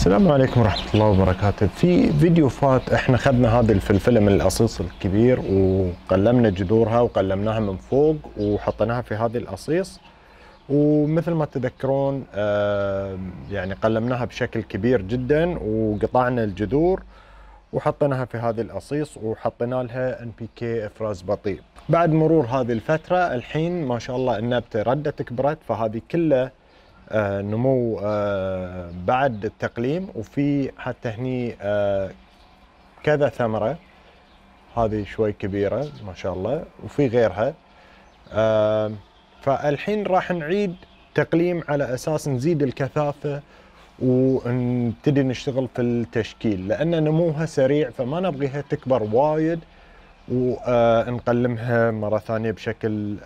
السلام عليكم ورحمة الله وبركاته. في فيديو فات احنا خدنا هذه الفلفلة من القصيص الكبير وقلمنا جذورها وقلمناها من فوق وحطيناها في هذه القصيص، ومثل ما تذكرون يعني قلمناها بشكل كبير جدا وقطعنا الجذور وحطيناها في هذه القصيص وحطينا لها NPK افراز بطيء. بعد مرور هذه الفترة الحين ما شاء الله النبتة ردت كبرت، فهذه كلها نمو بعد التقليم، وفي حتى هني كذا ثمرة، هذه شوي كبيرة ما شاء الله وفي غيرها. فالحين راح نعيد تقليم على أساس نزيد الكثافة ونبتدي نشتغل في التشكيل، لأن نموها سريع فما نبغيها تكبر وايد ونقلمها مرة ثانية بشكل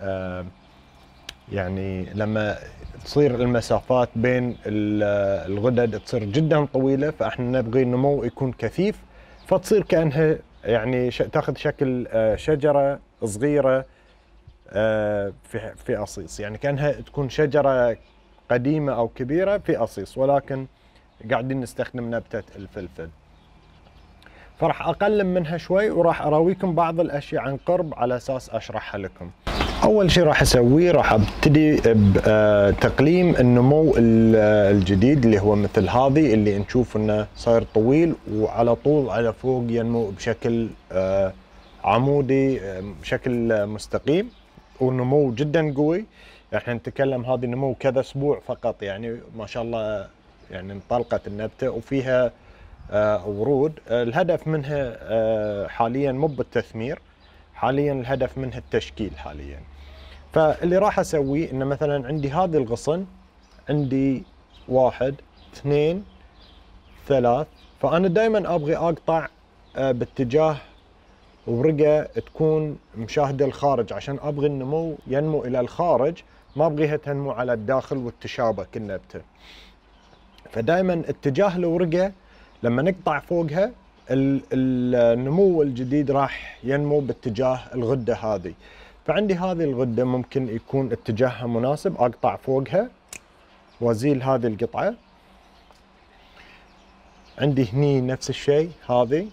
يعني لما تصير المسافات بين الغدد تصير جدا طويلة، فاحنا نبغي النمو يكون كثيف فتصير كأنها يعني تاخذ شكل شجرة صغيرة في قصيص، يعني كأنها تكون شجرة قديمة أو كبيرة في قصيص، ولكن قاعدين نستخدم نبتة الفلفل. فراح أقلم منها شوي وراح أراويكم بعض الأشياء عن قرب على أساس أشرحها لكم. أول شيء راح أسويه راح أبتدي بتقليم النمو الجديد اللي هو مثل هذه اللي نشوف إنه صاير طويل وعلى طول على فوق ينمو بشكل عمودي بشكل مستقيم ونمو جدا قوي. احنا نتكلم هذه نمو كذا أسبوع فقط، يعني ما شاء الله يعني انطلقت النبتة وفيها ورود. الهدف منها حاليا مو بالتثمير، حاليا الهدف منها التشكيل حاليا. فاللي راح اسويه انه مثلا عندي هذه الغصن، عندي 1 2 3، فانا دائما ابغي اقطع باتجاه ورقة تكون مشاهدة الخارج، عشان ابغي النمو ينمو الى الخارج، ما ابغيها تنمو على الداخل والتشابك النبتة. فدائما اتجاه الورقة لما نقطع فوقها النمو الجديد راح ينمو باتجاه الغدة هذه. فعندي هذه الغدة ممكن يكون اتجاهها مناسب، اقطع فوقها وازيل هذه القطعة. عندي هني نفس الشيء هذه،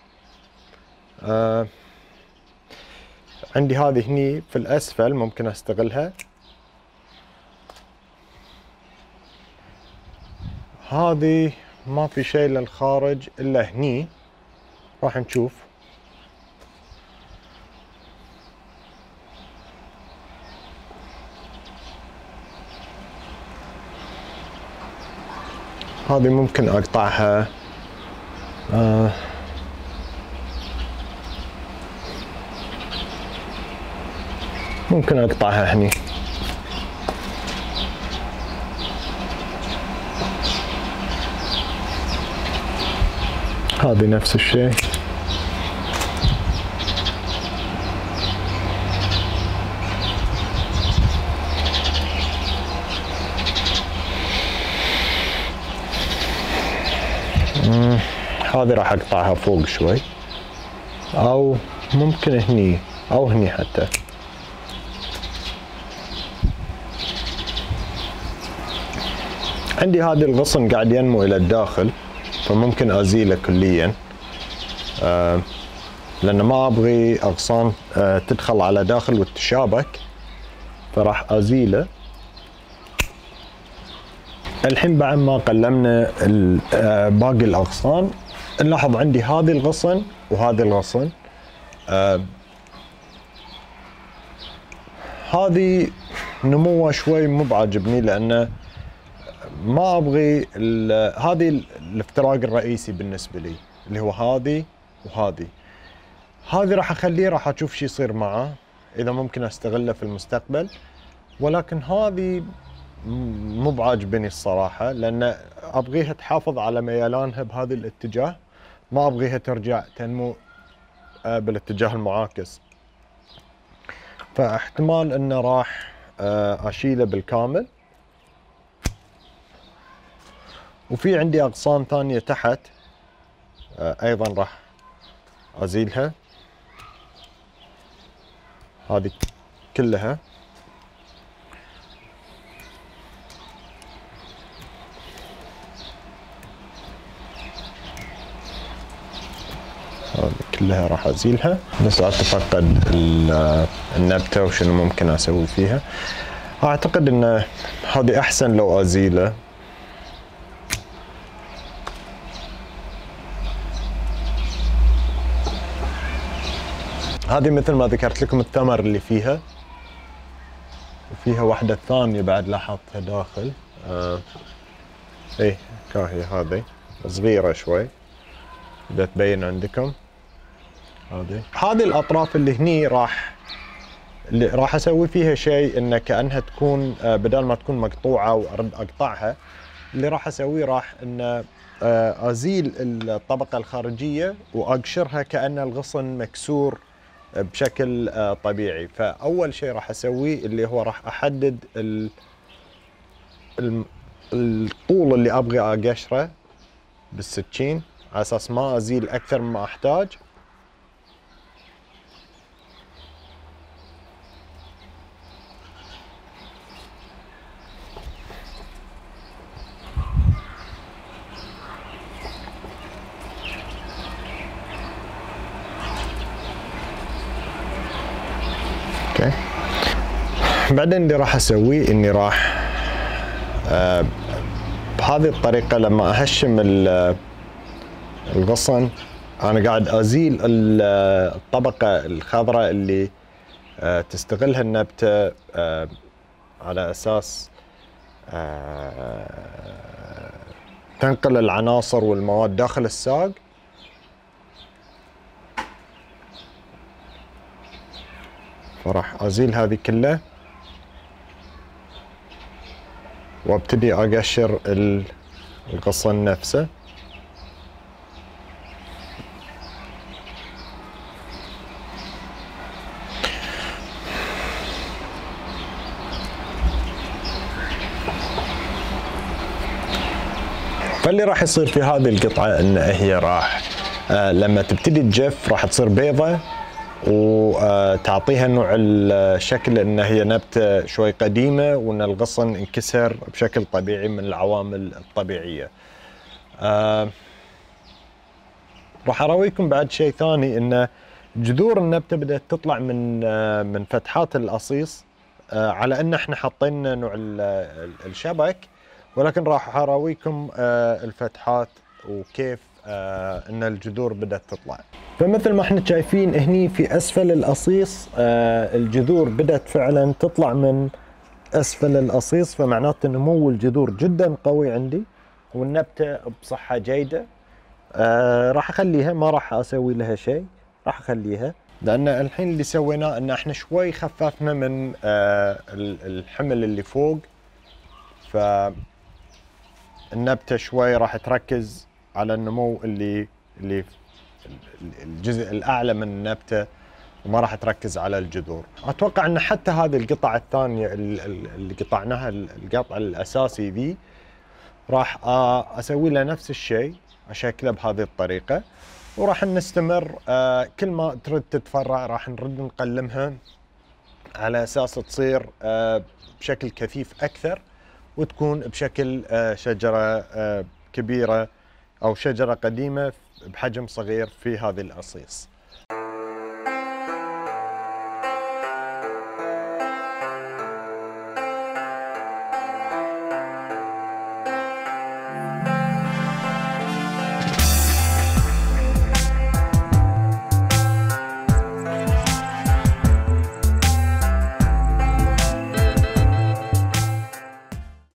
عندي هذه هني في الاسفل ممكن استغلها. هذه ما في شيء للخارج الا هني، راح نشوف. هذه ممكن اقطعها ممكن اقطعها هني. هذه نفس الشيء. هذه راح اقطعها فوق شوي، او ممكن هني او هني حتى. عندي هذا الغصن قاعد ينمو الى الداخل، فممكن ازيله كليا لان ما ابغي اغصان تدخل على داخل والتشابك، فراح ازيله. الحين بعد ما قلمنا باقي الاغصان نلاحظ عندي هذه الغصن وهذه الغصن. هذه نموها شوي مو بعاجبني، لانه ما ابغي هذه الافتراق الرئيسي بالنسبه لي اللي هو هذه وهذه. هذه راح اخليه، راح اشوف شو يصير معه اذا ممكن استغله في المستقبل، ولكن هذه مو بعاجبني الصراحه، لان ابغيها تحافظ على ميلانها بهذا الاتجاه، ما ابغيها ترجع تنمو بالاتجاه المعاكس. فاحتمال انه راح اشيله بالكامل. وفي عندي اغصان ثانيه تحت ايضا راح ازيلها، هذه كلها. هذه كلها راح ازيلها بس اتفقد النبتة وشنو ممكن اسوي فيها. اعتقد ان هذه احسن لو ازيله. هذه مثل ما ذكرت لكم الثمر اللي فيها، وفيها واحدة ثانية بعد لاحظتها داخل. ايه كاهي هذه صغيرة شوي بدها تبين عندكم. هذه الاطراف اللي هني راح اسوي فيها شيء انه كانها تكون بدل ما تكون مقطوعه وارد اقطعها. اللي راح اسويه راح ان ازيل الطبقه الخارجيه واقشرها كأن الغصن مكسور بشكل طبيعي. فاول شيء راح اسويه اللي هو راح احدد الطول اللي ابغى اقشره بالسكين على اساس ما ازيل اكثر مما احتاج. اوكي، بعدين اللي راح اسويه اني راح بهذه الطريقة لما اهشم الغصن انا قاعد ازيل الطبقة الخضراء اللي تستغلها النبتة على اساس تنقل العناصر والمواد داخل الساق. فراح ازيل هذه كلها وابتدي اقشر الغصن نفسه. فاللي راح يصير في هذه القطعة ان هي راح لما تبتدي تجف راح تصير بيضة وتعطيها نوع الشكل ان هي نبتة شوي قديمة وان الغصن انكسر بشكل طبيعي من العوامل الطبيعية. راح اراويكم بعد شيء ثاني ان جذور النبتة بدأت تطلع من فتحات القصيص على ان احنا حطينا نوع الشبك، ولكن راح اراويكم الفتحات وكيف ان الجذور بدأت تطلع. فمثل ما احنا شايفين هني في اسفل القصيص الجذور بدأت فعلا تطلع من اسفل القصيص، فمعناته نمو الجذور جدا قوي عندي والنبتة بصحة جيدة. راح اخليها، ما راح اسوي لها شيء، راح اخليها لان الحين اللي سويناه ان احنا شوي خففنا من الحمل اللي فوق، فالنبتة شوي راح تركز على النمو اللي الجزء الاعلى من النبتة وما راح تركز على الجذور. اتوقع ان حتى هذه القطعة الثانية اللي قطعناها القطع الاساسي ذي راح اسوي لها نفس الشيء، اشكلها بهذه الطريقة وراح نستمر. كل ما ترد تتفرع راح نرد نقلمها على اساس تصير بشكل كثيف اكثر وتكون بشكل شجرة كبيرة او شجرة قديمة بحجم صغير في هذه القصيص.